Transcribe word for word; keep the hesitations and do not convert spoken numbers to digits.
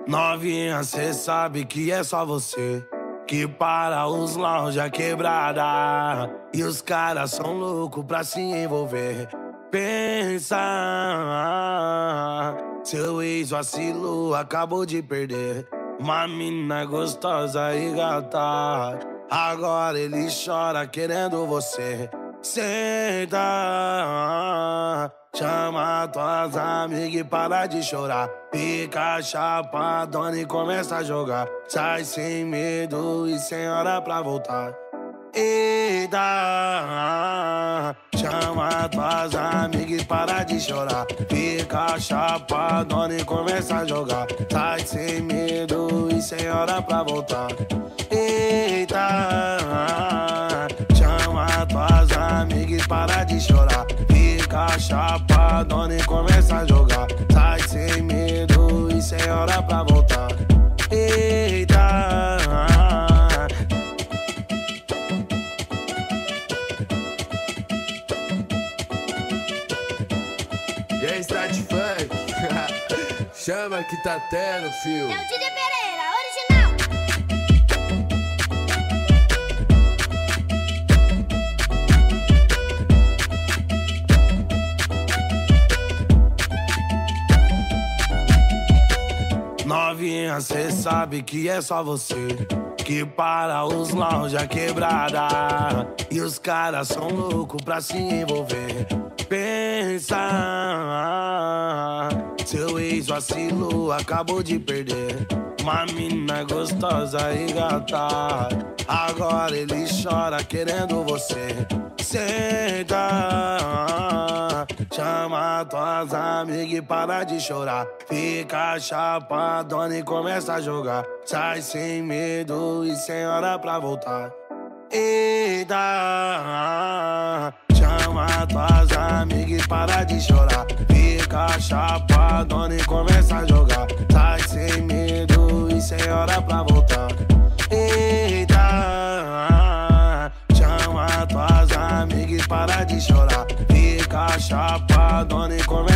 Novinha, cê sabe que é só você que para os lounge quebrada. E os caras são loucos pra se envolver. Pensa, seu ex vacilou, acabou de perder uma mina gostosa e gata. Agora ele chora querendo você. Senta, chama tuas amigas e para de chorar. Fica chapadona e começa a jogar. Sai sem medo e sem hora pra voltar. Eita, chama tuas amigas e para de chorar. Fica chapadona e começa a jogar. Sai sem medo e sem hora pra voltar. Eita, chama tuas amigas e para de chorar. Fica chapadona e começa a jogar. Sai sem medo e sem hora pra voltar. Eita. E aí, Start Funk? Chama que tá tendo, fio. É o Didi Pereira, original. Novinha, cê sabe que é só você que para os lounge quebrada. E os caras são loucos pra se envolver. Pensa, seu ex vacilou, acabou de perder uma mina gostosa e gata. Agora ele chora querendo você. Senta, chama tuas amigas e para de chorar. Fica chapadona e começa a jogar. Sai sem medo e sem hora pra voltar. Eita, chama tuas amigas e para de chorar. Fica chapadona e começa a jogar. Sai sem medo e sem hora pra voltar. Eita, chama tuas amigas e para de chorar. Fica chapadona e começa